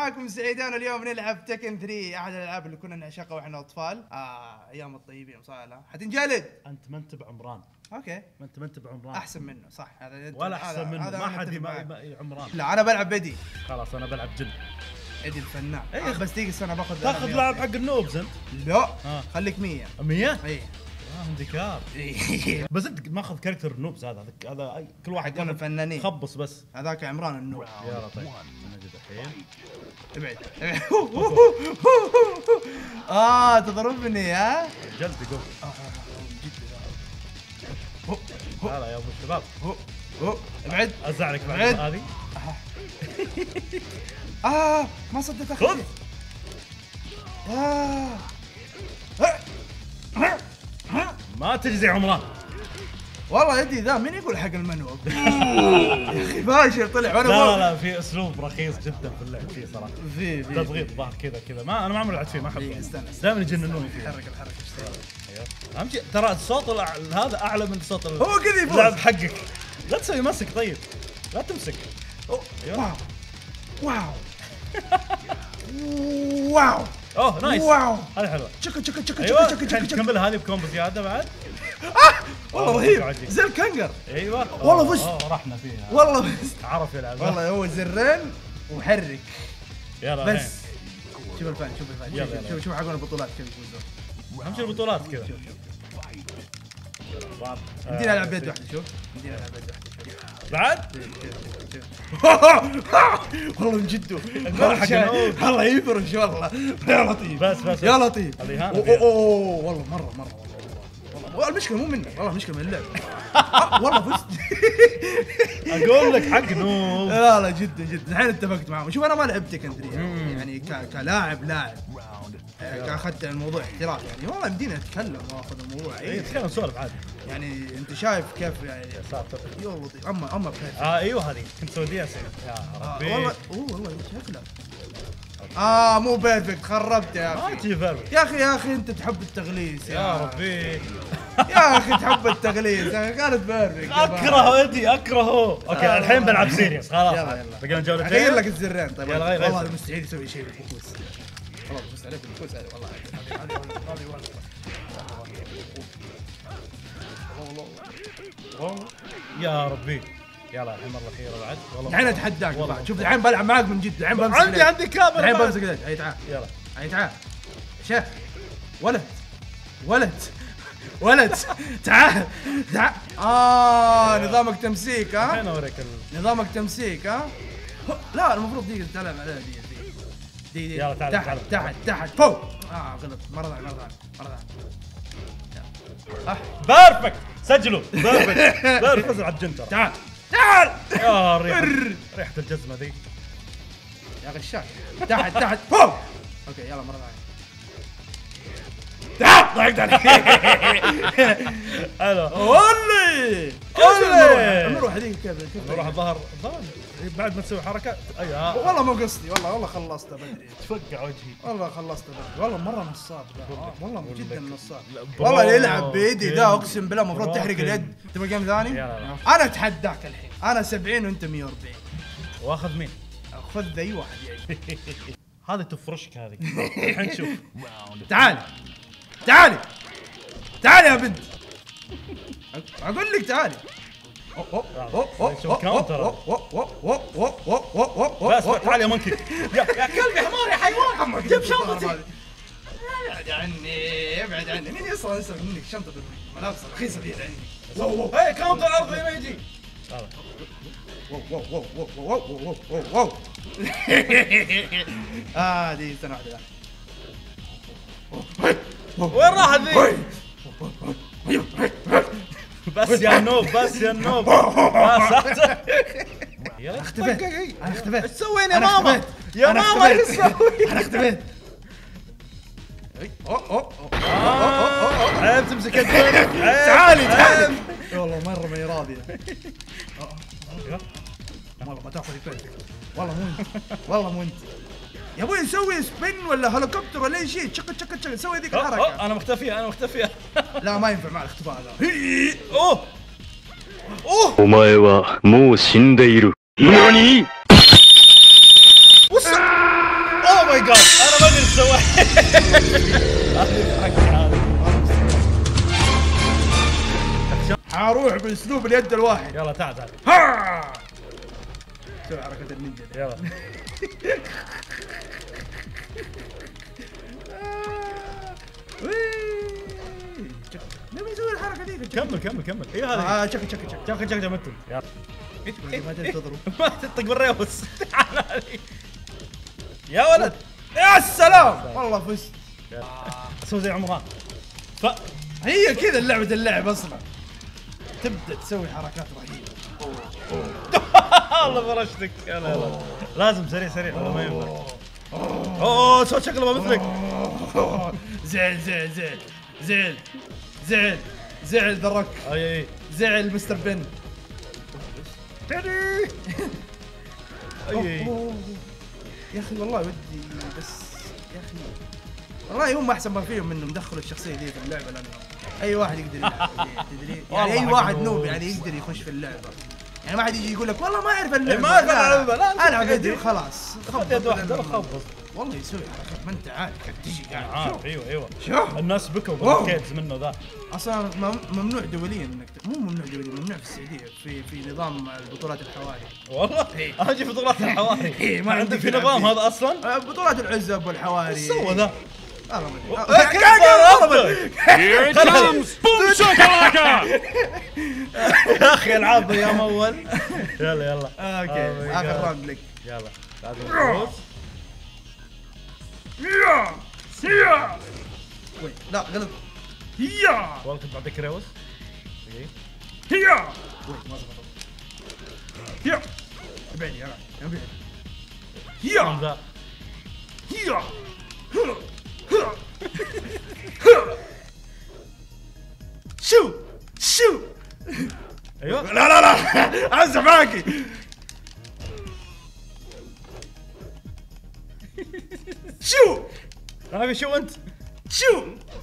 معكم سعيدان. اليوم نلعب تكن 3، احد الالعاب اللي كنا نعشقها واحنا اطفال. ايام الطيبين صالح. حتنجلد انت ما انت بعمران. اوكي ما انت بعمران. احسن منه صح. هذا ولا احسن منه، ما حد عمران. لا انا بلعب بدي. خلاص انا بلعب جن ادي الفنان. إيه. بس دقيقه استنى باخذ لاعب حق النوبز انت. لا خليك 100 100. اي انديكار. بس انت ماخذ كاركتر النوبز. هذا كل واحد يكون الفنانين خبص بس. هذاك عمران النوب. يلا طيب نجد الحين. ابعد تضربني ها جلد يقول لا يا ابو الشباب ابعد ازعلك بعد هذه. ما صدت خذ. ما تجزي عمران والله يدي ذا. مين يقول حق المنوب يا اخي باشر طلع وانا لا في اسلوب رخيص جدا في اللعب فيه صراحه. في تضغيط ظهر كذا ما انا ما عمري لعبت فيه ما احبه. دائما يجننوني فيه. حرك ايوه اهم شيء ترى الصوت هذا اعلى من صوت هو كذا يفوز. اللعب حقك لا تسوي مسك. طيب لا تمسك. واو واو اوه نايس. واو هذه حلوه. تشك ايوه كمل هذه بكومبو زياده بعد. والله رهيب زي الكنجر. ايوه والله فزت. رحنا فيها والله فزت. عرف يلعب والله هو زرين وحرك يلا بس. شوف الفان شوف حقون البطولات كيف يفوزون. اهم شيء البطولات كذا. بدينا نلعب بيد واحده. شوف بدينا نلعب بيد واحده بعد. والله من جده الله يفرش والله. يا لطيف بس يا لطيف. اوه والله مره والله المشكله مو منك والله المشكله من اللعب. والله فزت. اقول لك حق نوب. لا جدا الحين اتفقت معهم. شوف انا ما لعبت تكن 3 يعني كلاعب اخذت الموضوع احتراف يعني. والله يمديني اتكلم واخذ الموضوع اي تكلم سولف عادي يعني. انت شايف كيف يعني ساتر. يا لطيف. اما بخير. ايوه هذه كنت سعوديه يا ربي. والله شكله مو بيرفكت. خربت يا اخي. ما تجي بيرفكت يا اخي انت تحب التغليس يا ربي. يا اخي تحب التغليس. كانت بيرفكت. اكرهه ادي اكرهه. اوكي الحين بلعب سيريس خلاص. بقينا جولتين. اغير لك الزرين. طيب والله هذا مستحيل يسوي شيء بالفوز. والله بفوز عليك بالفوز والله. والله يا ربي. يلا الحين مره اخيره بعد. والله الحين اتحداك بعد. شوف الحين بلعب معاك من جد. الحين بمسك عندي كاميرا. الحين بمسك يدك. هي تعال يلا هي تعال شيخ. ولد تعال نظامك تمسيك. الحين اوريك نظامك تمسيك. لا المفروض دقيقة تلعب عليها دي يلا تعال تحت فوق. غلط مرة ثانية. بيرفكت سجلوا. بيرفكت فزع الجنتر. تعال يا ريحة الجزمة ذي يا غشاش. تحت فوق. اوكي يلا مرة ثانية. تعال ضحكت عليك. حلو. اولي نروح هذيك كيف نروح الظهر بعد ما تسوي حركة. ايوه والله مو قصدي. والله خلصته بدري. تفقع وجهي. والله خلصته بدري. والله مرة نصاب. والله جدا نصاب. والله اللي يلعب بيدي ده اقسم بالله المفروض تحرق اليد. تبغى جيم ثاني؟ انا اتحداك الحين. انا 70 وانت 140. واخذ مين؟ خذ اي واحد يعني. هذه تفرشك هذه. الحين شوف. تعالي يا بنت. اقول لك تعالي. بس تعال يا مونكي. يا كلب يا حمار يا حيوان. جيب شنطتي. ابعد عني. مين يصل منك شنطة الملابس رخيصة دي عندي. هاي كاونتر ارضي ما يجي. دي استنى واحدة. وين راح ذي؟ بس يا نوب اختفيت. ايش تسوين يا ماما؟ يا ماما ايش تسوي؟ انا اختفيت. عيب تمسك الدرب. تعالي والله مرة ما راضية. والله ما تاخذ الفيلم. والله مو انت يا ابوي. نسوي سبين ولا هليكوبتر ولا اي شيء. تشك سوي ذيك الحركة. انا مختفية. لا ما ينفع مع الاختفاء هذا. اوه お前はもう死んでいる。何？ ماي جاد انا ما ادري ايش سويت. حروح باسلوب اليد الواحد. يلا تعال تعال سوي حركة النينجا. يلا نبي نسوي الحركة دي. كمل اي هذا شك جمتم. يلا ما تضرب. ما تطق بالريوس. تعال يا ولد يا سلام والله فزت. اسوي زي عمران. هي كذا اللعب اصلا. تبدا تسوي حركات رهيبه. والله فرشتك. يلا لازم سريع والله ما ينفع. اوه صوت شكله ما مثلك. زعل ذرك. اي زعل مستر بن. يا اخي والله ودي بس يا اخي والله هم احسن ما فيهم انهم دخلوا الشخصيه دي في اللعبه لانه اي واحد يقدر يلعب تدري يعني اي واحد نوب يعني يقدر يخش في اللعبه يعني ما حد يجي يقول لك والله ما اعرف اللعبه ما اعرف اللعبه لا العب يدي خلاص خبط يد واحده خبط والله يسوي حركات ما انت عارف تجي قاعد ايوه شوف الناس بكوا بالكيدز منه ذا اصلا ممنوع دوليا انك مو ممنوع دوليا ممنوع في السعوديه في نظام البطولات الحواري والله اجي بطولات الحواري ما عندك في نظام هذا اصلا بطولات العزب والحواري ايش سوى ذا Here it comes! Boom shakalaka! يا اخي العاب ايام اول. يلا اوكي اخر راوند لك. يلا لازم وين لا غلط. والله كنت بعطيك ريوس. وين ما زبط. ابعد يا ابعد. شو ايوه لا امزح معاكي. شو انا شو انت شو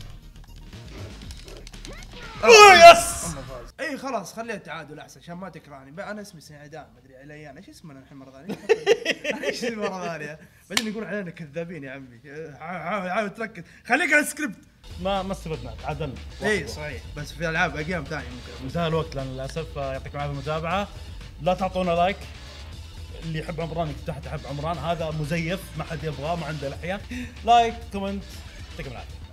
يس. اي خلاص خليها تعادل احسن عشان ما تكرهني. انا اسمي سعدان ما ادري علي انا ايش اسمنا الحين مره ثانيه. ايش اسمي مره ثانيه بعدين يقول علينا كذابين يا عمي. حاول تركز خليك على السكريبت. ما استفدنا تعادلنا. اي صحيح بس في العاب ايام ثانيه ممكن انتهى الوقت لان للاسف. يعطيكم العافيه المتابعه. لا تعطونا لايك. اللي يحب عمران يكتب تحت احب عمران. هذا مزيف ما حد يبغاه ما عنده لحيه. لايك كومنت. يعطيكم العافيه.